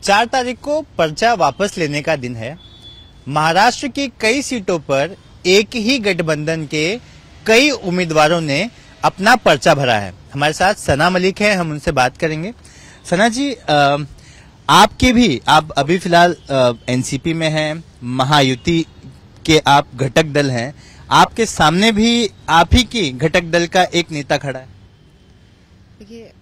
4 तारीख को पर्चा वापस लेने का दिन है। महाराष्ट्र की कई सीटों पर एक ही गठबंधन के कई उम्मीदवारों ने अपना पर्चा भरा है। हमारे साथ सना मलिक है, हम उनसे बात करेंगे। सना जी, आप अभी फिलहाल एनसीपी में हैं, महायुति के आप घटक दल हैं। आपके सामने भी आप ही की घटक दल का एक नेता खड़ा है। देखिए,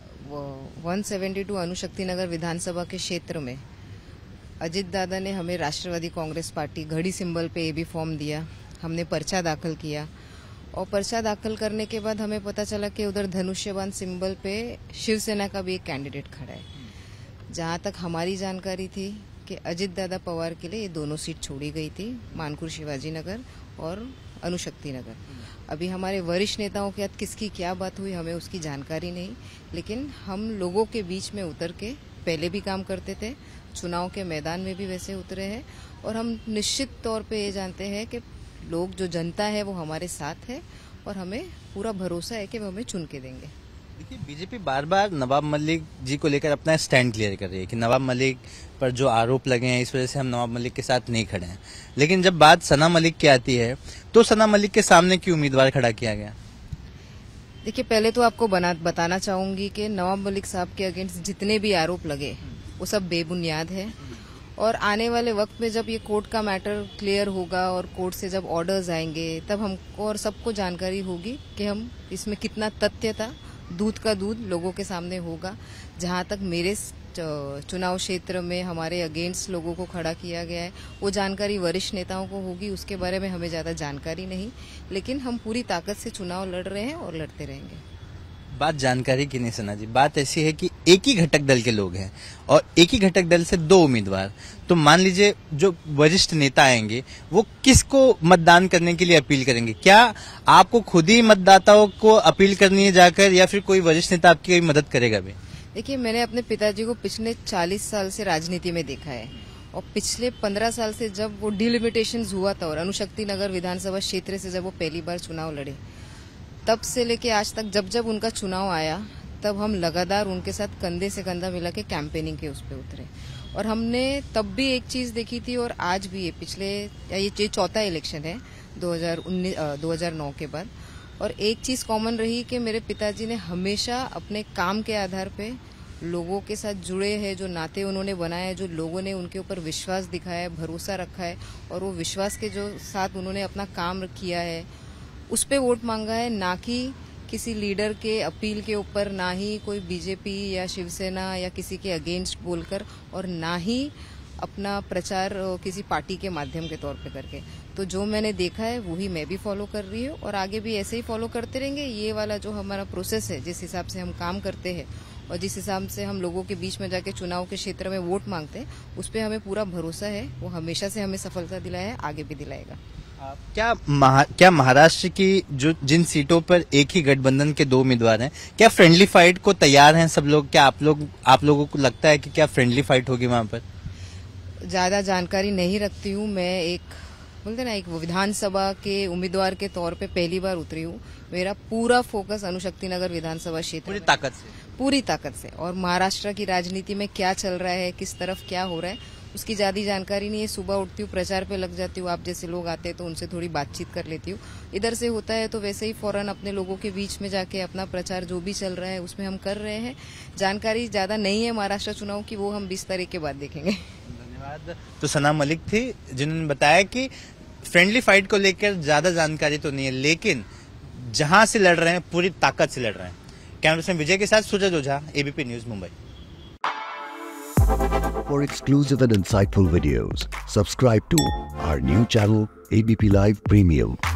172 अणुशक्ति नगर विधानसभा के क्षेत्र में अजित दादा ने हमें राष्ट्रवादी कांग्रेस पार्टी घड़ी सिंबल पे एबी फॉर्म दिया। हमने पर्चा दाखिल किया और पर्चा दाखिल करने के बाद हमें पता चला कि उधर धनुष्यबाण सिंबल पे शिवसेना का भी एक कैंडिडेट खड़ा है। जहां तक हमारी जानकारी थी कि अजित दादा पवार के लिए ये दोनों सीट छोड़ी गई थी, मानकुर शिवाजी नगर और अणुशक्ति नगर। अभी हमारे वरिष्ठ नेताओं के साथ किसकी क्या बात हुई हमें उसकी जानकारी नहीं, लेकिन हम लोगों के बीच में उतर के पहले भी काम करते थे, चुनाव के मैदान में भी वैसे उतरे हैं और हम निश्चित तौर पे ये जानते हैं कि लोग, जो जनता है वो हमारे साथ है और हमें पूरा भरोसा है कि वो हमें चुन के देंगे। देखिए, बीजेपी बार बार नवाब मलिक जी को लेकर अपना स्टैंड क्लियर कर रही है कि नवाब मलिक पर जो आरोप लगे हैं इस वजह से हम नवाब मलिक के साथ नहीं खड़े हैं। लेकिन जब बात सना मलिक की आती है तो सना मलिक के सामने क्यों उम्मीदवार खड़ा किया गया? देखिए, पहले तो आपको बताना चाहूंगी कि नवाब मलिक साहब के अगेंस्ट जितने भी आरोप लगे वो सब बेबुनियाद है और आने वाले वक्त में जब ये कोर्ट का मैटर क्लियर होगा और कोर्ट से जब ऑर्डर्स आएंगे तब हमको और सबको जानकारी होगी कि हम इसमें कितना तथ्य था। दूध का दूध लोगों के सामने होगा। जहां तक मेरे चुनाव क्षेत्र में हमारे अगेंस्ट लोगों को खड़ा किया गया है वो जानकारी वरिष्ठ नेताओं को होगी, उसके बारे में हमें ज्यादा जानकारी नहीं, लेकिन हम पूरी ताकत से चुनाव लड़ रहे हैं और लड़ते रहेंगे। बात जानकारी की नहीं सना जी, बात ऐसी है कि एक ही घटक दल के लोग हैं और एक ही घटक दल से 2 उम्मीदवार। तो मान लीजिए जो वरिष्ठ नेता आएंगे वो किसको मतदान करने के लिए अपील करेंगे? क्या आपको खुद ही मतदाताओं को अपील करनी है जाकर, या फिर कोई वरिष्ठ नेता आपकी मदद करेगा भी? देखिए, मैंने अपने पिताजी को पिछले 40 साल से राजनीति में देखा है और पिछले 15 साल से जब वो डिलिमिटेशन हुआ था और अणुशक्ति नगर विधानसभा क्षेत्र से जब वो पहली बार चुनाव लड़े, तब से लेके आज तक जब जब उनका चुनाव आया तब हम लगातार उनके साथ कंधे से कंधा मिला के कैंपेनिंग के उस पे उतरे और हमने तब भी एक चीज देखी थी और आज भी ये चौथा इलेक्शन है 2009 के बाद, और एक चीज कॉमन रही कि मेरे पिताजी ने हमेशा अपने काम के आधार पे लोगों के साथ जुड़े हैं, जो नाते उन्होंने बनाए हैं, जो लोगों ने उनके ऊपर विश्वास दिखाया है, भरोसा रखा है और वो विश्वास के जो साथ उन्होंने अपना काम किया है उस पे वोट मांगा है, ना कि किसी लीडर के अपील के ऊपर, ना ही कोई बीजेपी या शिवसेना या किसी के अगेंस्ट बोलकर और ना ही अपना प्रचार किसी पार्टी के माध्यम के तौर पे करके। तो जो मैंने देखा है वही मैं भी फॉलो कर रही हूँ और आगे भी ऐसे ही फॉलो करते रहेंगे। ये वाला जो हमारा प्रोसेस है, जिस हिसाब से हम काम करते हैं और जिस हिसाब से हम लोगों के बीच में जाके चुनाव के क्षेत्र में वोट मांगते हैं, उस पर हमें पूरा भरोसा है। वो हमेशा से हमें सफलता दिलाया है, आगे भी दिलाएगा। क्या महाराष्ट्र की जिन सीटों पर एक ही गठबंधन के 2 उम्मीदवार हैं, क्या फ्रेंडली फाइट को तैयार हैं सब लोग? क्या आप लोगों को लगता है कि क्या फ्रेंडली फाइट होगी वहां पर? ज्यादा जानकारी नहीं रखती हूँ मैं। एक विधानसभा के उम्मीदवार के तौर पे पहली बार उतरी हूँ। मेरा पूरा फोकस अणुशक्ति नगर विधानसभा क्षेत्र पूरी ताकत से और महाराष्ट्र की राजनीति में क्या चल रहा है, किस तरफ क्या हो रहा है उसकी ज्यादा जानकारी नहीं है। सुबह उठती हूँ, प्रचार पे लग जाती हूँ, आप जैसे लोग आते हैं तो उनसे थोड़ी बातचीत कर लेती हूँ। इधर से होता है तो वैसे ही फौरन अपने लोगों के बीच में जाके अपना प्रचार जो भी चल रहा है उसमें हम कर रहे हैं। जानकारी ज्यादा नहीं है महाराष्ट्र चुनाव की, वो हम 20 तारीख के बाद देखेंगे। धन्यवाद। तो सना मलिक थी जिन्होंने बताया कि फ्रेंडली फाइट को लेकर ज्यादा जानकारी तो नहीं है, लेकिन जहां से लड़ रहे हैं पूरी ताकत से लड़ रहे हैं। कैमरामैन विजय के साथ Suraj Ojha, ABP News Mumbai. For exclusive and insightful videos, subscribe to our new channel ABP Live Premium.